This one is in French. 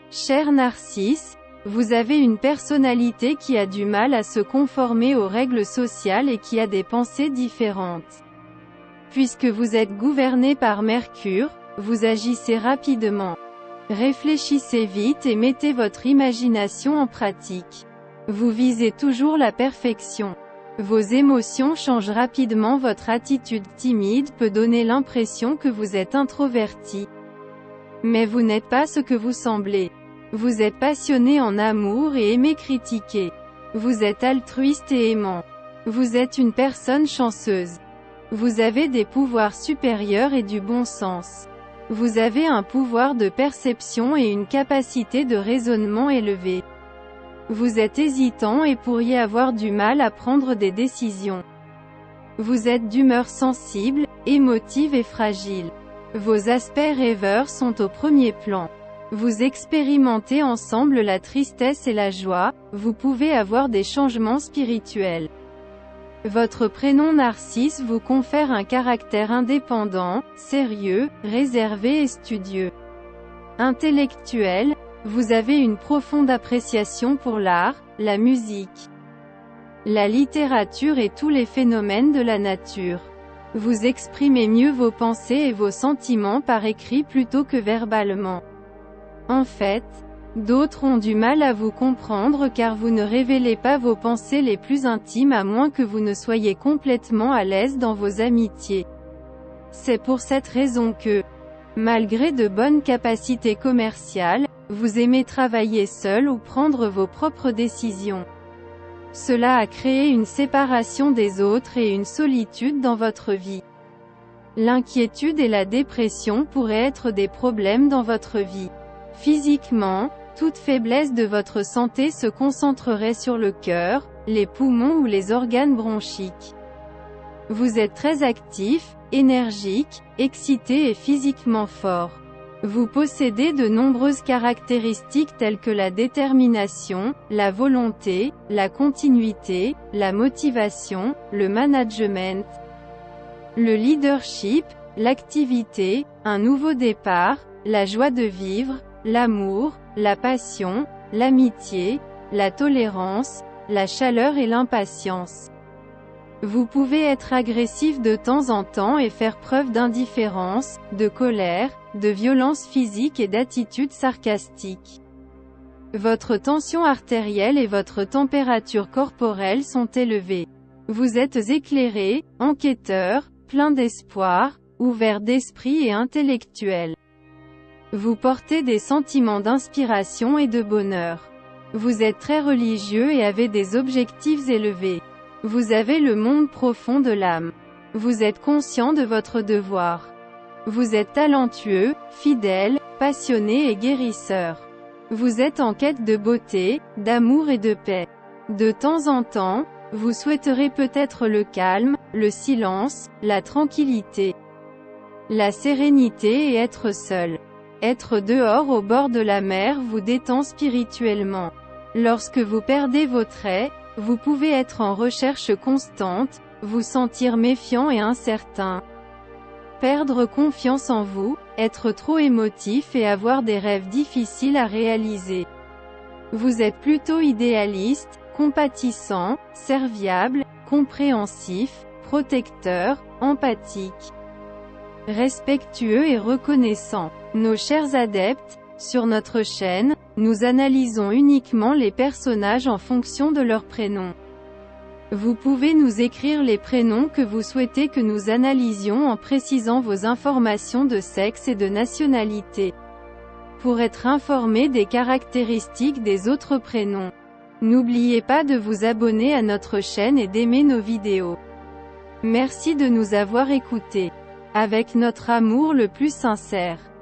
Cher Narcisse, vous avez une personnalité qui a du mal à se conformer aux règles sociales et qui a des pensées différentes. Puisque vous êtes gouverné par Mercure, vous agissez rapidement. Réfléchissez vite et mettez votre imagination en pratique. Vous visez toujours la perfection. Vos émotions changent rapidement. Votre attitude timide peut donner l'impression que vous êtes introverti. Mais vous n'êtes pas ce que vous semblez. Vous êtes passionné en amour et aimez critiquer. Vous êtes altruiste et aimant. Vous êtes une personne chanceuse. Vous avez des pouvoirs supérieurs et du bon sens. Vous avez un pouvoir de perception et une capacité de raisonnement élevée. Vous êtes hésitant et pourriez avoir du mal à prendre des décisions. Vous êtes d'humeur sensible, émotive et fragile. Vos aspects rêveurs sont au premier plan. Vous expérimentez ensemble la tristesse et la joie, vous pouvez avoir des changements spirituels. Votre prénom Narcisse vous confère un caractère indépendant, sérieux, réservé et studieux. Intellectuel, vous avez une profonde appréciation pour l'art, la musique, la littérature et tous les phénomènes de la nature. Vous exprimez mieux vos pensées et vos sentiments par écrit plutôt que verbalement. En fait, d'autres ont du mal à vous comprendre car vous ne révélez pas vos pensées les plus intimes à moins que vous ne soyez complètement à l'aise dans vos amitiés. C'est pour cette raison que, malgré de bonnes capacités commerciales, vous aimez travailler seul ou prendre vos propres décisions. Cela a créé une séparation des autres et une solitude dans votre vie. L'inquiétude et la dépression pourraient être des problèmes dans votre vie. Physiquement, toute faiblesse de votre santé se concentrerait sur le cœur, les poumons ou les organes bronchiques. Vous êtes très actif, énergique, excité et physiquement fort. Vous possédez de nombreuses caractéristiques telles que la détermination, la volonté, la continuité, la motivation, le management, le leadership, l'activité, un nouveau départ, la joie de vivre, l'amour, la passion, l'amitié, la tolérance, la chaleur et l'impatience. Vous pouvez être agressif de temps en temps et faire preuve d'indifférence, de colère, de violence physique et d'attitude sarcastique. Votre tension artérielle et votre température corporelle sont élevées. Vous êtes éclairé, enquêteur, plein d'espoir, ouvert d'esprit et intellectuel. Vous portez des sentiments d'inspiration et de bonheur. Vous êtes très religieux et avez des objectifs élevés. Vous avez le monde profond de l'âme. Vous êtes conscient de votre devoir. Vous êtes talentueux, fidèle, passionné et guérisseur. Vous êtes en quête de beauté, d'amour et de paix. De temps en temps, vous souhaiterez peut-être le calme, le silence, la tranquillité, la sérénité et être seul. Être dehors au bord de la mer vous détend spirituellement. Lorsque vous perdez vos traits, vous pouvez être en recherche constante, vous sentir méfiant et incertain, perdre confiance en vous, être trop émotif et avoir des rêves difficiles à réaliser. Vous êtes plutôt idéaliste, compatissant, serviable, compréhensif, protecteur, empathique, respectueux et reconnaissant. Nos chers adeptes, sur notre chaîne, nous analysons uniquement les personnages en fonction de leur prénom. Vous pouvez nous écrire les prénoms que vous souhaitez que nous analysions en précisant vos informations de sexe et de nationalité. Pour être informé des caractéristiques des autres prénoms, n'oubliez pas de vous abonner à notre chaîne et d'aimer nos vidéos. Merci de nous avoir écoutés. Avec notre amour le plus sincère.